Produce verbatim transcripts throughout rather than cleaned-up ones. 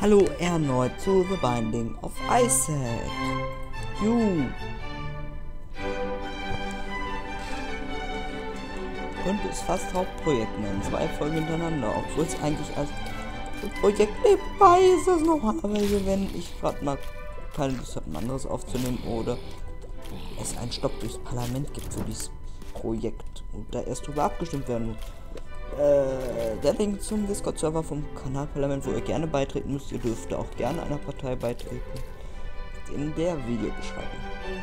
Hallo erneut zu The Binding of Isaac. You. Könnte es fast Hauptprojekt nennen. Zwei Folgen hintereinander. Obwohl es eigentlich als Projekt nebenbei ist das normalerweise, wenn ich gerade mal keine Lust habe, ein anderes aufzunehmen oder es einen Stopp durchs Parlament gibt für dieses Projekt und da erst drüber abgestimmt werden muss. Äh, der Link zum Discord-Server vom Kanal Parlament, wo ihr gerne beitreten müsst. Ihr dürft auch gerne einer Partei beitreten. In der Videobeschreibung.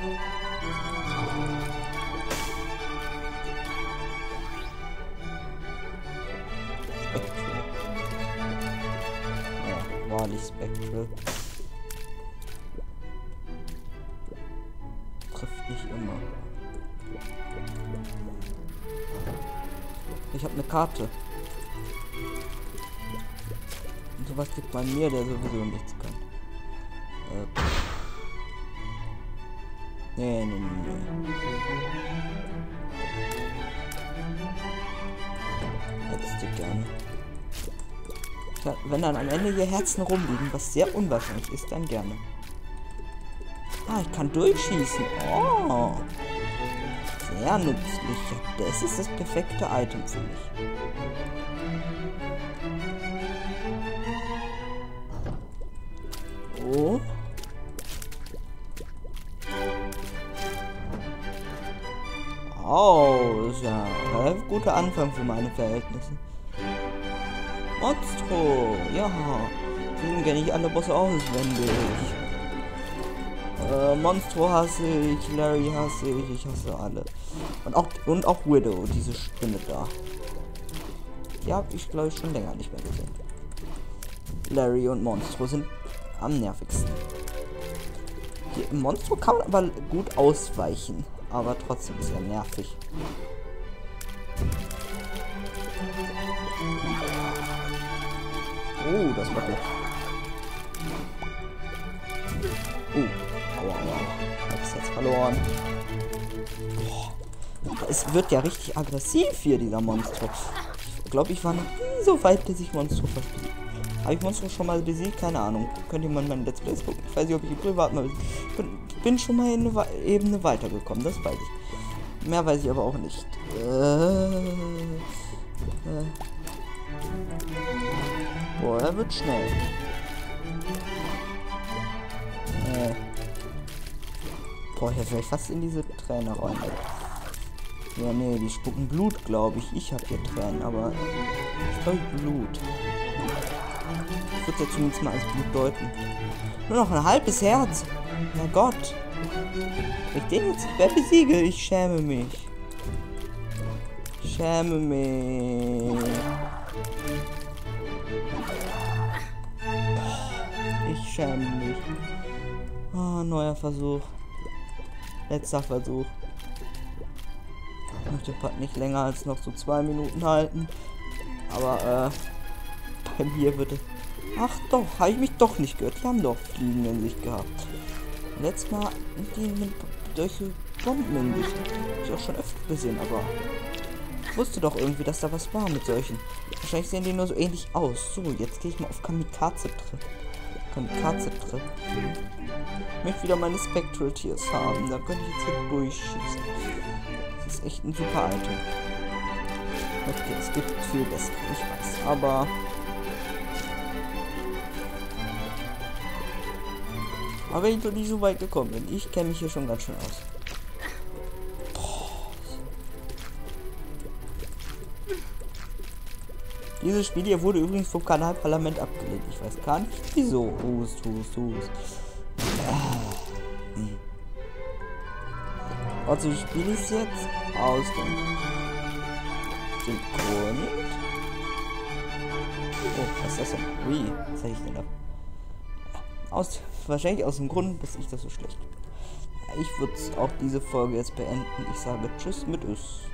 Spectral. Ja, wahrlich Spectral. Trifft nicht immer. Ich habe eine Karte. Und sowas gibt man mir, der sowieso nichts kann. Äh. Nee, nee, nee, nee. Hättest du gerne. Ja, wenn dann am Ende hier Herzen rumliegen, was sehr unwahrscheinlich ist, dann gerne. Ah, ich kann durchschießen. Oh. Sehr nützlich. Das ist das perfekte Item für mich. Oh. Oh, das ist ja ein relativ guter Anfang für meine Verhältnisse. Monstro, ja. Deswegen kenne ich alle Bosse auswendig. Äh, Monstro hasse ich, Larry hasse ich, ich hasse alle. Und auch, und auch Widow, diese Spinne da. Die habe ich, glaube ich, schon länger nicht mehr gesehen. Larry und Monstro sind am nervigsten. Die Monstro kann man aber gut ausweichen, aber trotzdem ist er nervig. Oh, das war gut. Oh. Aua, aua. Hab's jetzt verloren. Oh. Es wird ja richtig aggressiv hier, dieser Monstro. Ich glaube, ich war noch nie so weit, bis ich Monstro verspielt. Habe ich Monstro schon mal besiegt? Keine Ahnung. Könnt ihr mal in meinen Let's Plays gucken. Ich weiß nicht, ob ich privat mal bin, bin schon mal in eine Ebene weitergekommen. Das weiß ich. Mehr weiß ich aber auch nicht. Äh, äh. Boah, er wird schnell. Äh. Boah, hier wäre ich fast in diese Träne rein. Ja, nee, die spucken Blut, glaube ich. Ich habe hier Tränen, aber ich glaube Blut. Ich würde ja zumindest mal als Blut deuten. Nur noch ein halbes Herz. Na Gott. Wenn ich den jetzt nicht mehr besiege, ich schäme mich. Ich schäme mich. Ich schäme mich. Oh, neuer Versuch. Letzter Versuch. Ich möchte den Part nicht länger als noch so zwei Minuten halten. Aber, äh, bei mir wird es... Ach doch, habe ich mich doch nicht gehört. Die haben doch Fliegen in sich gehabt. Letztes Mal die mit solche Bomben in sich. Hab ich auch schon öfter gesehen, aber... Ich wusste doch irgendwie, dass da was war mit solchen. Wahrscheinlich sehen die nur so ähnlich aus. So, jetzt gehe ich mal auf Kamikaze-Trip. Kamikaze-Trip. Ich möchte wieder meine Spectral Tears haben. Da könnte ich jetzt hier durchschießen. Das ist echt ein super Item. Okay, es gibt viel besser, ich weiß. Aber... Aber wenn ich noch nicht so weit gekommen bin, ich kenne mich hier schon ganz schön aus. Dieses Spiel hier wurde übrigens vom Kanal Parlament abgelehnt. Ich weiß gar nicht wieso. Hust, hust, hust. Hm. Also spiele ich es jetzt aus dem, dem Grund. Oh, was ist das denn? Ui, was hätte ich denn da? Aus, wahrscheinlich aus dem Grund, dass ich das so schlecht finde. Ich würde auch diese Folge jetzt beenden. Ich sage Tschüss mit Üss.